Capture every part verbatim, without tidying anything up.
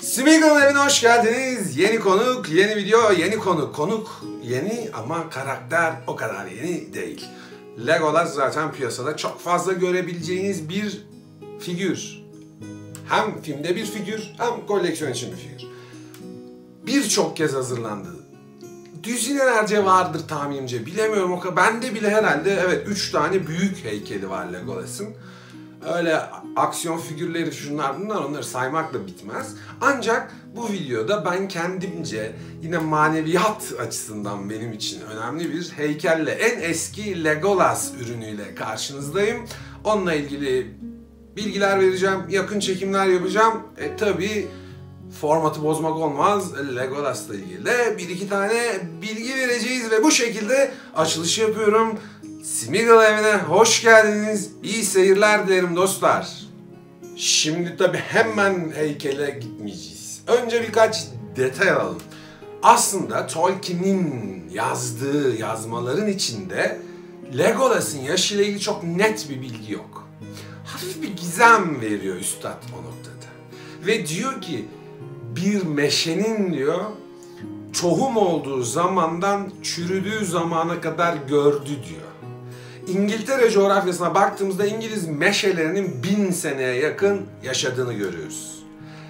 Smeagol'un evine hoş geldiniz. Yeni konuk, yeni video, yeni konuk. Konuk yeni ama karakter o kadar yeni değil. Legolas zaten piyasada çok fazla görebileceğiniz bir figür. Hem filmde bir figür, hem koleksiyon için bir figür. Birçok kez hazırlandı. Düzinelerce vardır tahminimce, bilemiyorum o kadar. Bende bile herhalde evet üç tane büyük heykeli var Legolas'ın. Öyle aksiyon figürleri şunlar bunlar onları saymakla bitmez. Ancak bu videoda ben kendimce yine maneviyat açısından benim için önemli bir heykelle, en eski Legolas ürünüyle karşınızdayım. Onunla ilgili bilgiler vereceğim, yakın çekimler yapacağım. E tabi formatı bozmak olmaz. Legolas'la ilgili de bir iki tane bilgi vereceğiz ve bu şekilde açılış yapıyorum. Smeagol evine hoş geldiniz. İyi seyirler dilerim dostlar. Şimdi tabi hemen heykele gitmeyeceğiz. Önce birkaç detay alalım. Aslında Tolkien'in yazdığı yazmaların içinde Legolas'ın yaşıyla ilgili çok net bir bilgi yok. Hafif bir gizem veriyor üstad o noktada. Ve diyor ki bir meşenin diyor tohum olduğu zamandan çürüdüğü zamana kadar gördü diyor. İngiltere coğrafyasına baktığımızda İngiliz meşelerinin bin seneye yakın yaşadığını görüyoruz.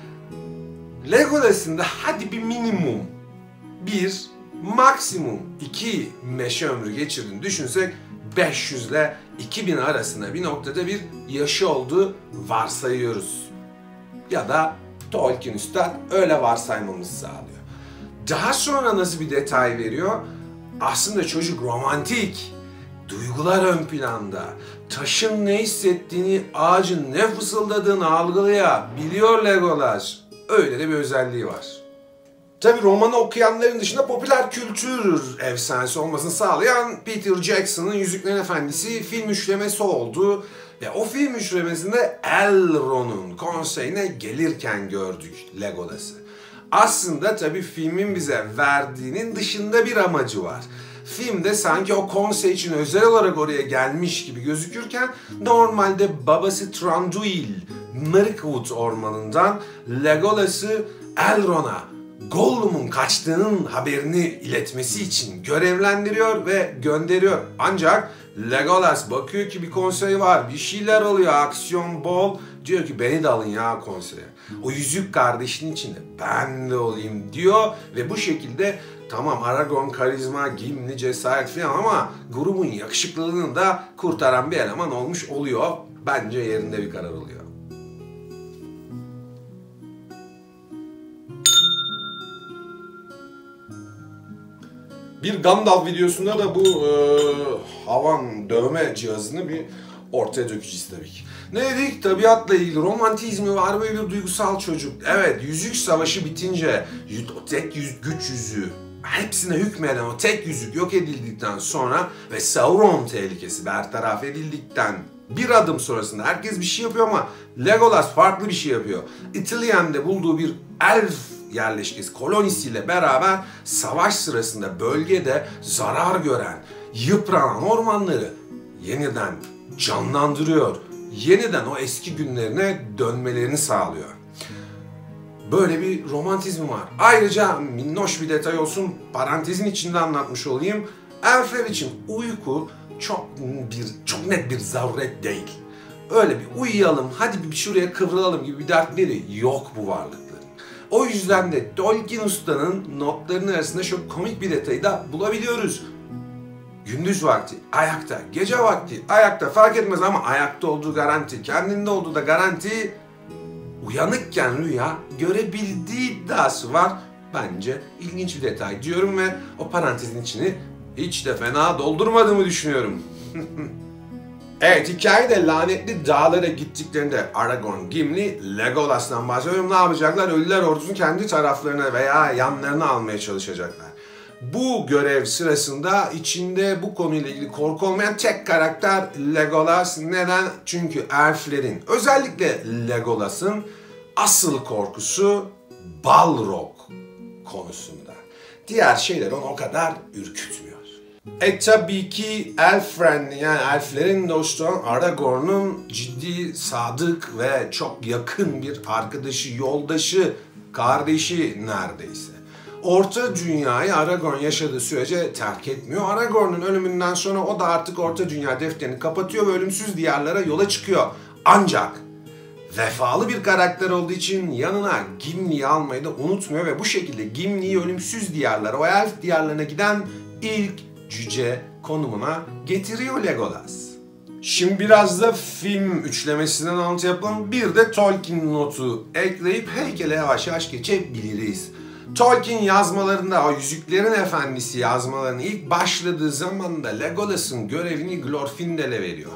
Legolas'ın da hadi bir minimum bir, maksimum iki meşe ömrü geçirdiğini düşünsek beş yüz ile iki bin arasında bir noktada bir yaşı olduğu varsayıyoruz. Ya da Tolkien Üstad öyle varsaymamızı sağlıyor. Daha sonra nasıl bir detay veriyor? Aslında çocuk romantik. Duygular ön planda. Taşın ne hissettiğini, ağacın ne fısıldadığını algılayabiliyor Legolas. Öyle de bir özelliği var. Tabi romanı okuyanların dışında popüler kültür efsanesi olmasını sağlayan Peter Jackson'ın Yüzüklerin Efendisi film üçlemesi oldu. Ve o film üçlemesinde Elrond'un konseyine gelirken gördük Legolas'ı. Aslında tabi filmin bize verdiğinin dışında bir amacı var. Filmde sanki o konsey için özel olarak oraya gelmiş gibi gözükürken normalde babası Thranduil, Mirkwood ormanından Legolas'ı Elrond'a Gollum'un kaçtığının haberini iletmesi için görevlendiriyor ve gönderiyor. Ancak Legolas bakıyor ki bir konsey var, bir şeyler oluyor, aksiyon bol. Diyor ki beni de alın ya konseye. O yüzük kardeşinin içinde ben de olayım diyor ve bu şekilde tamam Aragorn karizma, Gimli, cesaret falan ama grubun yakışıklılığını da kurtaran bir eleman olmuş oluyor. Bence yerinde bir karar oluyor. Bir Gandalf videosunda da bu e, havan dövme cihazını bir ortaya dökeceğiz tabii ki. Ne dedik? Tabiatla ilgili romantizmi var böyle bir duygusal çocuk. Evet, Yüzük Savaşı bitince o tek yüz, güç yüzüğü hepsine hükmeden o tek yüzük yok edildikten sonra ve Sauron tehlikesi bertaraf edildikten bir adım sonrasında herkes bir şey yapıyor ama Legolas farklı bir şey yapıyor. İtalyan'da bulduğu bir elf yerleşkesi kolonisiyle beraber savaş sırasında bölgede zarar gören, yıpranan ormanları yeniden canlandırıyor. Yeniden o eski günlerine dönmelerini sağlıyor. Böyle bir romantizm var. Ayrıca minnoş bir detay olsun, parantezin içinde anlatmış olayım. Elfler için uyku çok bir çok net bir zaruret değil. Öyle bir uyuyalım, hadi bir şuraya kıvrılalım gibi bir dertleri yok bu varlıkların. O yüzden de Tolkien Usta'nın notlarının arasında çok komik bir detayı da bulabiliyoruz. Gündüz vakti ayakta, gece vakti ayakta fark etmez ama ayakta olduğu garanti, kendinde olduğu da garanti, uyanıkken rüya görebildiği iddiası var. Bence ilginç bir detay diyorum ve o parantezin içini hiç de fena doldurmadığımı düşünüyorum. Evet, hikayede lanetli dağlara gittiklerinde Aragorn, Gimli, Legolas'tan bahsediyorum. Ne yapacaklar? Ölüler ordusunu kendi taraflarına veya yanlarına almaya çalışacaklar. Bu görev sırasında içinde bu konuyla ilgili korku olmayan tek karakter Legolas. Neden? Çünkü elflerin, özellikle Legolas'ın asıl korkusu Balrog konusunda. Diğer şeyler onu o kadar ürkütmüyor. E tabii ki elf friendly, yani elflerin dostu olan Aragorn'un ciddi, sadık ve çok yakın bir arkadaşı, yoldaşı, kardeşi neredeyse. Orta Dünya'yı Aragorn yaşadığı sürece terk etmiyor. Aragorn'un ölümünden sonra o da artık Orta Dünya defterini kapatıyor ve ölümsüz diyarlara yola çıkıyor. Ancak vefalı bir karakter olduğu için yanına Gimli'yi almayı da unutmuyor ve bu şekilde Gimli'yi ölümsüz diyarlara, o elf diyarlarına giden ilk cüce konumuna getiriyor Legolas. Şimdi biraz da film üçlemesinden alıntı yapalım. Bir de Tolkien notu ekleyip heykele yavaş yavaş geçebiliriz. Tolkien yazmalarında, o Yüzüklerin Efendisi yazmalarının ilk başladığı zamanda Legolas'ın görevini Glorfindel'e veriyor.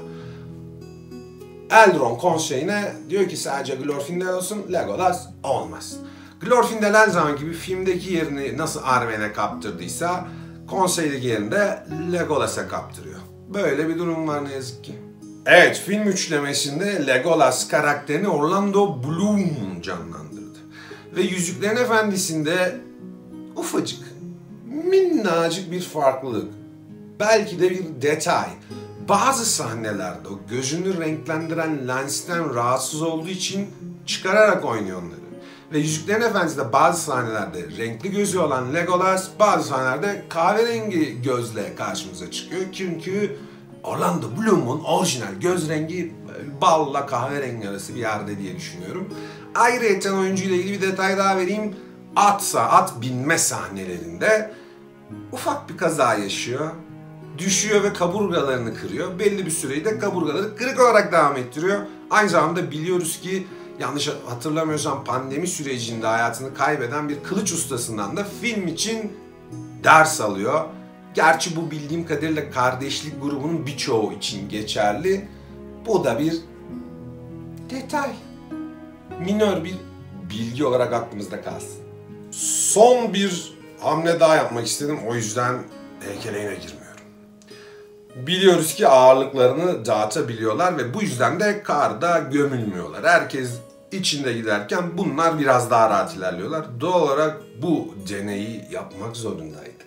Elrond konseyine diyor ki sadece Glorfindel olsun, Legolas olmaz. Glorfindel her zaman gibi filmdeki yerini nasıl Arwen'e kaptırdıysa konseydeki yerini de Legolas'a kaptırıyor. Böyle bir durum var ne yazık ki. Evet, film üçlemesinde Legolas karakterini Orlando Bloom canlandırdı. Ve Yüzüklerin Efendisi'nde ufacık, minnacık bir farklılık, belki de bir detay. Bazı sahnelerde o gözünü renklendiren lensten rahatsız olduğu için çıkararak oynuyor onları. Ve Yüzüklerin Efendisi'nde bazı sahnelerde renkli gözü olan Legolas, bazı sahnelerde kahverengi gözle karşımıza çıkıyor. Çünkü Orlando Bloom'un orijinal göz rengi balla kahverengi arası bir yerde diye düşünüyorum. Ayrıca oyuncuyla ilgili bir detay daha vereyim. Atsa, at binme sahnelerinde ufak bir kaza yaşıyor. Düşüyor ve kaburgalarını kırıyor. Belli bir süreyi de kaburgaları kırık olarak devam ettiriyor. Aynı zamanda biliyoruz ki, yanlış hatırlamıyorsam pandemi sürecinde hayatını kaybeden bir kılıç ustasından da film için ders alıyor. Gerçi bu bildiğim kadarıyla kardeşlik grubunun birçoğu için geçerli. Bu da bir detay. Minör bir bilgi olarak aklımızda kalsın. Son bir hamle daha yapmak istedim. O yüzden heykeleğine girmiyorum. Biliyoruz ki ağırlıklarını dağıtabiliyorlar ve bu yüzden de karda gömülmüyorlar. Herkes içinde giderken bunlar biraz daha rahat ilerliyorlar. Doğal olarak bu deneyi yapmak zorundaydık.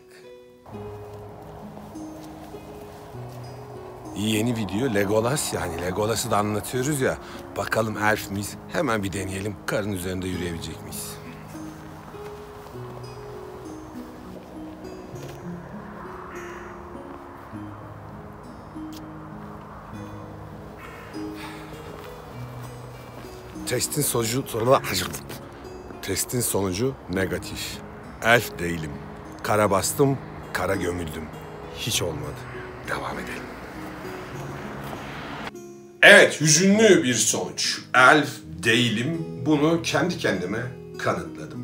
Yeni video Legolas, yani Legolas'ı da anlatıyoruz ya. Bakalım elf miyiz? Hemen bir deneyelim. Karın üzerinde yürüyebilecek miyiz? Testin sonucu Testin sonucu negatif. Elf değilim. Kara bastım, kara gömüldüm. Hiç olmadı. Devam edelim. Evet, hüzünlü bir sonuç. Elf değilim. Bunu kendi kendime kanıtladım.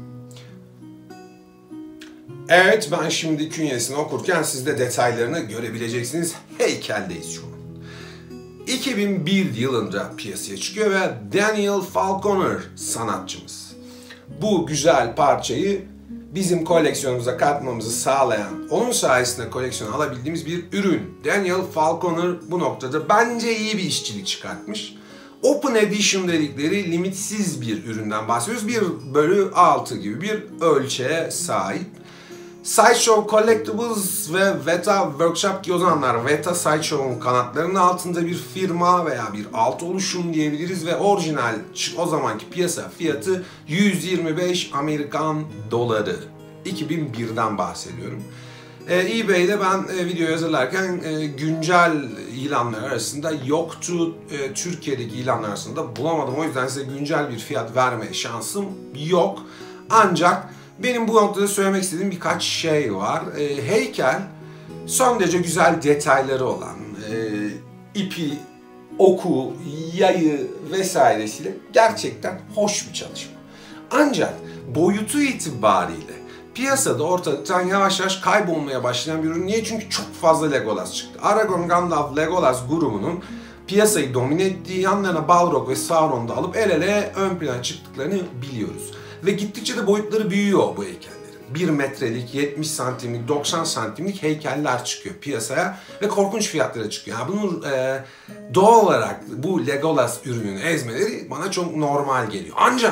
Evet, ben şimdi künyesini okurken siz de detaylarını görebileceksiniz. Heykeldeyiz şu an. iki bin bir yılında piyasaya çıkıyor ve Daniel Falconer sanatçımız bu güzel parçayı bizim koleksiyonumuza katmamızı sağlayan, onun sayesinde koleksiyona alabildiğimiz bir ürün. Daniel Falconer bu noktada bence iyi bir işçilik çıkartmış. Open Edition dedikleri limitsiz bir üründen bahsediyoruz. bir bölü altı gibi bir ölçeğe sahip. Sideshow Collectibles ve Weta Workshop ki o zamanlar Weta Sideshow'un kanatlarının altında bir firma veya bir alt oluşum diyebiliriz ve orijinal o zamanki piyasa fiyatı yüz yirmi beş Amerikan doları. iki bin birden bahsediyorum. Ee, eBay'de ben e, video hazırlarken e, güncel ilanlar arasında yoktu. E, Türkiye'deki ilanlar arasında bulamadım. O yüzden size güncel bir fiyat verme şansım yok. Ancak benim bu noktada söylemek istediğim birkaç şey var. E, heykel son derece güzel detayları olan, e, ipi, oku, yayı vesairesiyle gerçekten hoş bir çalışma. Ancak boyutu itibariyle piyasada ortadan yavaş yavaş kaybolmaya başlayan bir ürün. Niye? Çünkü çok fazla Legolas çıktı. Aragorn, Gandalf, Legolas grubunun piyasayı domine ettiği, yanlarına Balrog ve Sauron'da alıp el ele ön plana çıktıklarını biliyoruz. Ve gittikçe de boyutları büyüyor bu heykellerin. bir metrelik, yetmiş santimlik, doksan santimlik heykeller çıkıyor piyasaya ve korkunç fiyatlara çıkıyor. Yani bunun e, doğal olarak bu Legolas ürününü ezmeleri bana çok normal geliyor. Ancak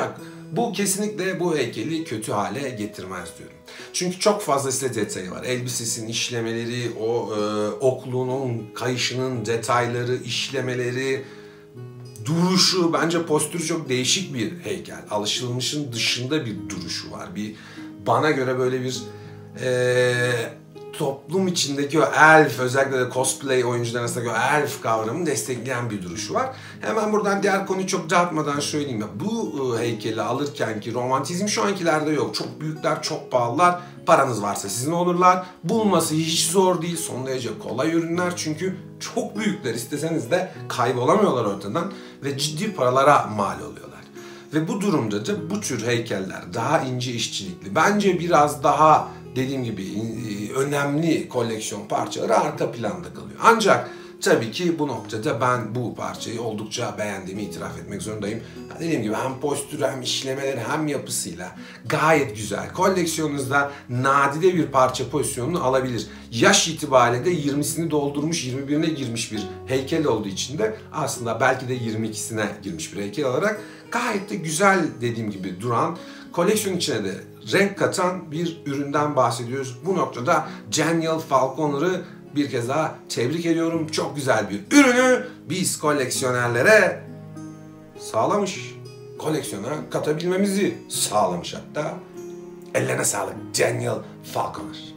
Bu kesinlikle bu heykeli kötü hale getirmez diyorum. Çünkü çok fazla size detayı var. Elbisesinin işlemeleri, o e, okluğunun, kayışının detayları, işlemeleri, duruşu, bence postürü çok değişik bir heykel. Alışılmışın dışında bir duruşu var. Bir bana göre böyle bir e, toplum içindeki o elf, özellikle de cosplay oyuncular arasındaki o elf kavramını destekleyen bir duruşu var. Hemen buradan diğer konuyu çok dağıtmadan söyleyeyim. Ya, bu e, heykeli alırken ki romantizm şu ankilerde yok. Çok büyükler, çok pahalılar. Paranız varsa sizin olurlar. Bulması hiç zor değil. Son derece kolay ürünler çünkü çok büyükler. İsteseniz de kaybolamıyorlar ortadan ve ciddi paralara mal oluyorlar. Ve bu durumda da bu tür heykeller daha ince işçilikli. Bence biraz daha dediğim gibi önemli koleksiyon parçaları arka planda kalıyor. Ancak tabii ki bu noktada ben bu parçayı oldukça beğendiğimi itiraf etmek zorundayım. Dediğim gibi hem postürü hem işlemeleri hem yapısıyla gayet güzel. Koleksiyonunuzda nadide bir parça pozisyonunu alabilir. Yaş itibariyle de yirmisini doldurmuş, yirmi birine girmiş bir heykel olduğu için de aslında belki de yirmi ikisine girmiş bir heykel olarak gayet de güzel, dediğim gibi duran, koleksiyon içine de renk katan bir üründen bahsediyoruz. Bu noktada Daniel Falconer'ı bir kez daha tebrik ediyorum. Çok güzel bir ürünü biz koleksiyonerlere sağlamış. Koleksiyona katabilmemizi sağlamış hatta. Ellerine sağlık Daniel Falconer.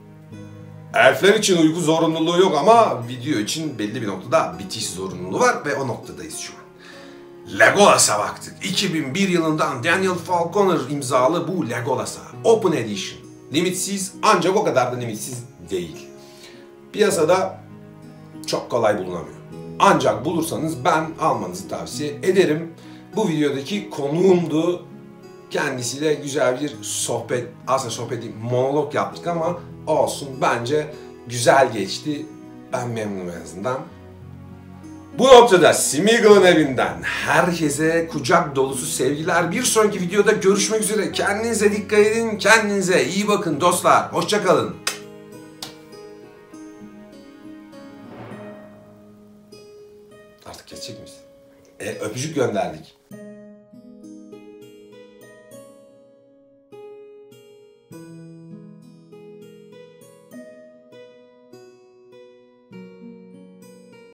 Elfler için uyku zorunluluğu yok ama video için belli bir noktada bitiş zorunluluğu var ve o noktadayız şu an. Legolas'a baktık. iki bin bir yılından Daniel Falconer imzalı bu Legolas'a. Open Edition. Limitsiz, ancak o kadar da limitsiz değil. Piyasada çok kolay bulunamıyor. Ancak bulursanız ben almanızı tavsiye ederim. Bu videodaki konuğumdu. Kendisiyle güzel bir sohbet, aslında sohbet değil, monolog yaptık ama olsun, bence güzel geçti. Ben memnunum en azından. Bu noktada Smeagol'un evinden herkese kucak dolusu sevgiler. Bir sonraki videoda görüşmek üzere. Kendinize dikkat edin, kendinize iyi bakın dostlar. Hoşça kalın. Artık kesecek miyiz? E, öpücük gönderdik.